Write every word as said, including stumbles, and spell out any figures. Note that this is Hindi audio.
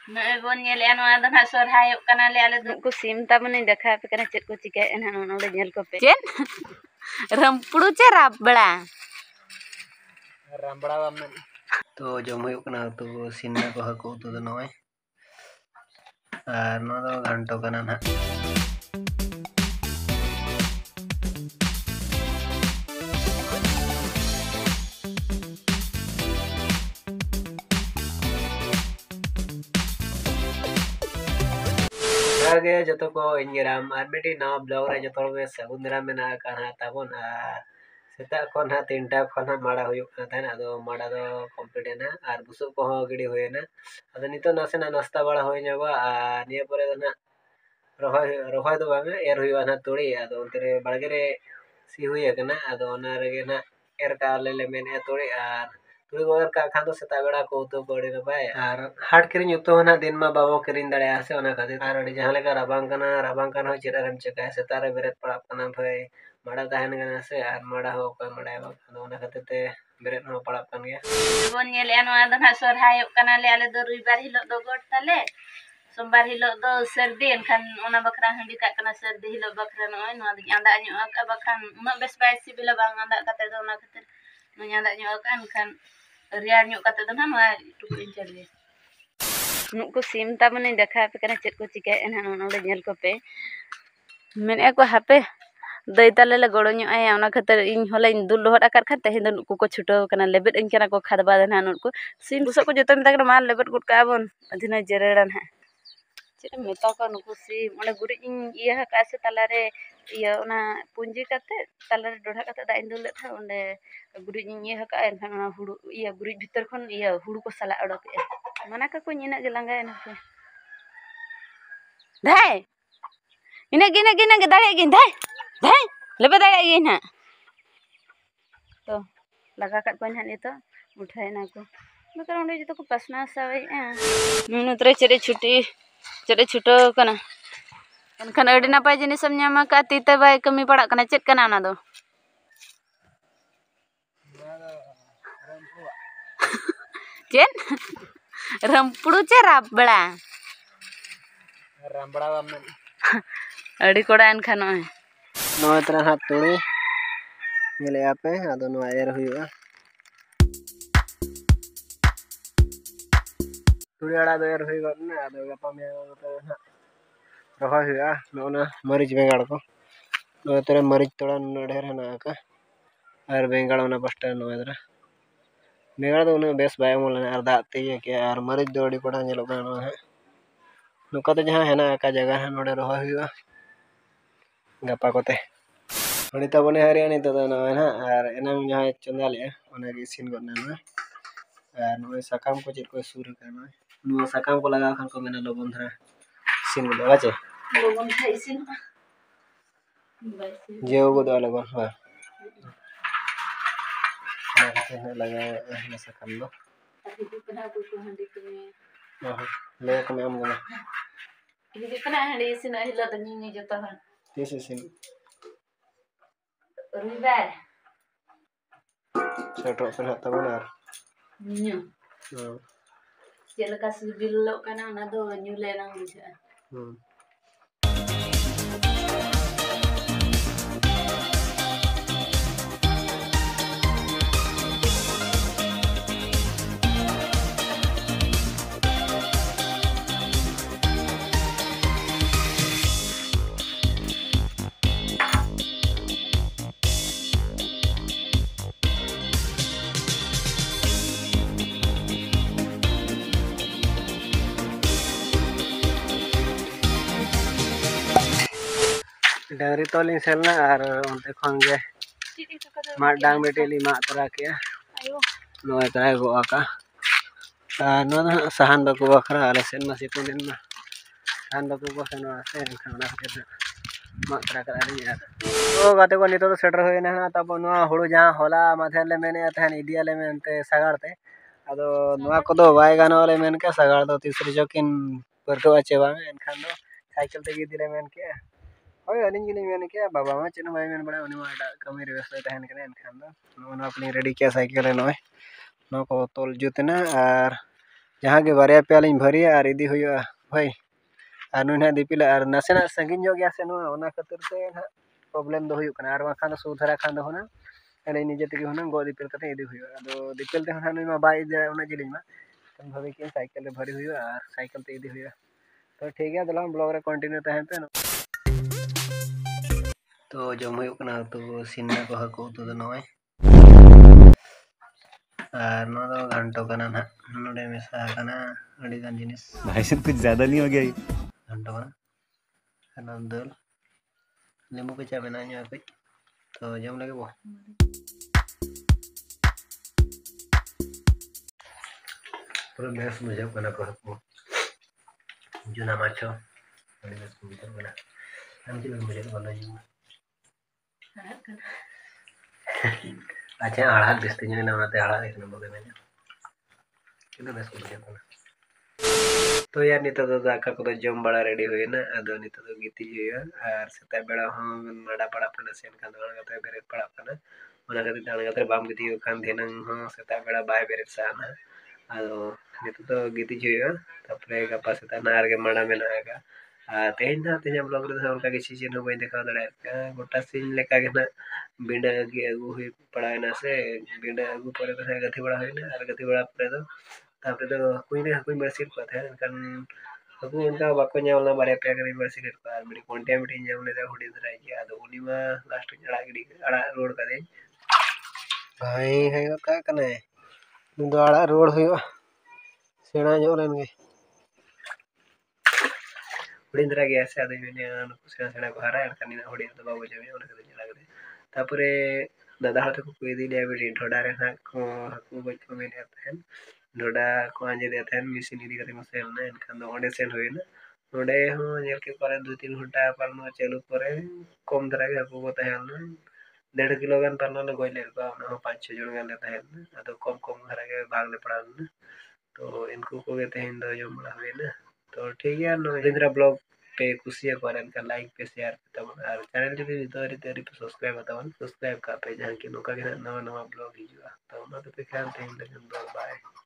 नए बोन नेले नवा दो ना सोरहाय कना ले आले दो को सिम तामने देखा पे कना चेत को चिकाय एना नोडे नेल को पे चेन रंपुड़ू चे राबड़ा रामबड़ा बामन तो जम हुई कना तो सिन्ना को हको तो नय आर नो दो घंटो कना ना आगे जतो को इंगराम आर बेटी ना ब्लॉग रे जतो में सगुंदरा में ना कना ताबोन आर सेता खन हा तीनटा खन हा माड़ा हुयो थाना अदो माड़ा दो कंप्लीट ना आर बुसु को हो गिडी होयना अदो नितो नासे ना नाश्ता बड़ा होय जाबा आ निया परे ना रोहय रोहय दो बांगे एर हुयो ना तोड़ी अदो उनरे बाड़गे रे सी हुय कना अदो ना रेगे ना एर का ले ले मेने तोड़ी आर तुरी गोर का खान तो सेता बेड़ा को तो बड़े न बाय आर हाट किरिन युतो ना दिन मा बाबो किरिन दड़े आसे ओना खातिर आर अडी जहां लेका राबांग कना राबांग कना हो चिरारम चका सेता रे बेरेत पड़ा कना भय माड़ा तहन कना से आर माड़ा हो का माड़ा बा अदो ओना खातिर ते बेरेत हो पड़ा कन गया बोन नेले नवा दो ना सोरहाय कना ले आले दो रुइबार हिलो दो गोट ताले सोमवार हिलो दो सर्दी एनखान ओना बखरा हंडी का कना सर्दी हिलो बखरा नय नवा दि आंदा न्यो का बखान उना बेस बाय सिबिला बांग आंदा कते दो ओना खातिर नो आंदा न्यो का एनखान रियार न्यो कते दो ना नवा टुकुइन चले नुको सिम तामने देखा पे कना चेत को चिकाय एना नोडे नेल को पे मेने को हापे दई ताले ले गड़ो न्यो आया ओना खातिर इन होलाइन दुल लोहट आकार खा तेहेन दो नुको को छुटो कना लेबेट इन कना को खादबा देना नुको सिम बुसो को जतो मेता कना मार लेबेट गुट का बन अदिना जेरेड़न हा चेत मेता को नुको सिम ओले गुरि इन इया का से तालारे इया ओना पुंजी काते तालारे डोढा काते दा इन दुल ले था ओंडे गुरि इन इया का एनखान ओना हुडु इया गुरि भीतर खन इया हुडु को सला अडक ए माना का को इना गे लांगा एना पे धाय इना गिना गिना गे दाड़े गिन धाय धाय लेबे दाड़े गिन हा तो लगा का को ना नितो उठाए ना को बकर ओंडे जतो को पसना सावे आ नुतरे चेरे छुटी चेरे छुटो कना एनखान अडी नापाय जिनिस हम न्यामा का तीते बाय कमी पड़ा कना चेत कना ना दो चेन रंपुड़ू चे राबड़ा रामबड़ा बामन अडी कोड़ा एनखान नय नय तना हाथ तोड़ी नेले आपे अदो नो एर हुयो तुड़ी आड़ा दो एर हुयो ना अदो गपा में तो ना रोहय हुयो नोना मरीच बेंगाड़ को नो तेरे मरीच तोड़ा न ढेर है ना का आर बेंगाड़ ओना बस्टा नो एदरा बेंगाड़ दो उना बेस बाय मोल आर दात ते के आर मरीच दो अडी कोड़ा नेलो गानो है नुका तो जहां है ना का जगह है नोडे रोहय हुयो गपा कोते अनिता बने हरियाणी तो ना ना आर एना जहां चंदा ले ओना के सीन गना ना आर नो सकाम को चिर को सुर करना नो सकाम को लगा खान को मेना लोगन धरा सीन गले बाचे लोगन खाई सीन जेओ को दो लोगन बा ना लगा ना सकाम दो अभी कना को को हंडी के ले को में हम गना ini kena hari sini hilang tadi ni jatuh kan. This is in. Ribar. Saya drop pen hatta benar. Nyu. Hmm. Jela kasih bilok kan ana do nyule nang bisa. Hmm. Dangri तोलिंग सेलना और उनते खन गे मा डांग बेटेली मा तरा के नो तरा गो आका नो सहान बको बखरा आले सेन मा सितुं दिन मा सहान बको बखनो आसे खाना के मा तरा का आली यार ओ गाते को नितो तो सेटर होय ना तब नो हुडु जहां होला माथे ले मेने तहन इडिया ले मेनते सगाड़ते अदो नोआ को दो बाय गानो ले मेन के सगाड़ दो तीसरी जोकिन परटो आचे बा एनखान दो साइकिल ते गिदिले मेन के ओय अलिंग गिलिंग मेन के बाबा मा चेन बाय मेन बड़ा उनी मा कमी रे व्यस्त तहन के एनखान दो नो अपनी रेडी के साइकिल नो नो को तोल जुतना आर जहाँ के बारे पे लिंग भरिया और इदी हुआ भाई और नुना दिपिल और नासेना संगिन जो गया से नुआ ओना खातिर ते ना प्रॉब्लम दो हुई कना और वाखान सुधरा खान दो ना एने निजे तके होना गो दिपिल कते इदी हुआ अदो दिपिल ते होना नुमा बाई दे ओना जिलिंग मा तम भाभी के साइकिल ले भरी हुआ और साइकिल ते इदी हुआ तो ठीक है दलाम ब्लॉग रे कंटिन्यू तहन पे तो जम हुई कना तो सिन्ना को हको तो नय और नो दो घंटो कना ना नोडे मेसा कना अड़ी गान जिनिस भाई साहब कुछ ज्यादा नहीं हो गया ये घंटो कना कना दल नींबू के चा बना न्या पे तो जम लगे वो पूरा बेस मुझे कना को हको जुना माछो अड़ी बेस मुझे कना हम जी मुझे बोला जी अच्छा आड़ा बेस्ते ने ना ते आड़ा एक नंबर में कितना बेस मुझे कना तो यार नित तो दाका को जम बड़ा रेडी हुई ना अदो नित तो गीती हुई और सेता बेड़ा हम नडा पड़ा पना सेन का दाण गते बेरे पड़ा पना ओना गते दाण गते बाम गीती खान देनंग हो सेता बेड़ा बाय बेरे साना अदो नित तो गीती हुई तपरे गपा सेता नार के माड़ा मेनागा तेहन ना तेहन ब्लॉग रे उनका के चीज न बई देखा दड़े गोटा सीन लेका के ना बिंडा के अगु हुई पड़ा ना से बिंडा अगु परे तो गति बड़ा हुई ना और गति बड़ा परे तो तापरे तो कोई ने कोई मर्सी को था kan aku उनका बाको ᱧᱟᱢला बारे पे अगर यूनिवर्सिटी को आर मेरी कॉन्टेक्ट ᱧᱟᱢ लेदा हुडी धराई के आदो उनी मा लास्ट में अड़ा गिड़ी अड़ा रोड का दे भाई है का कने नुदो अड़ा रोड हुयो सेणा जो लेन गे हुडी धरा गया से आदो मैंने सेणा सेणा को हरा और कनी हुडी तो बाबू जमे उन के चला गए तापरे दादा हाथ को कोई दी ले ढोडा रे ना को हकू बच को मैंने तहन ढोडा को आंजे देते हैं मिसिन इदी करते मसेल ना इनका दो ओंडे सेल होय ना ओंडे हो नेल के करे दो तीन घंटा पालनो चालू करे कम धरा के हकू को तहन ना डेढ़ किलो गान पालनो ले गोइले को ना पांच छह जन गान ले तहन ना अदो कम कम धरा के भाग ले पड़ा ना तो इनको को के तहन दो जम बड़ा हुए ना तो ठीक है नो इंद्रा ब्लॉग पे कुसिया को इनका लाइक पे शेयर तब और चैनल जो भी तोरी तोरी पे सब्सक्राइब बतावन सब्सक्राइब का पे जहां के नोका के नवा नवा ब्लॉग हिजुआ तो ना तो पे ख्याल थे बाय।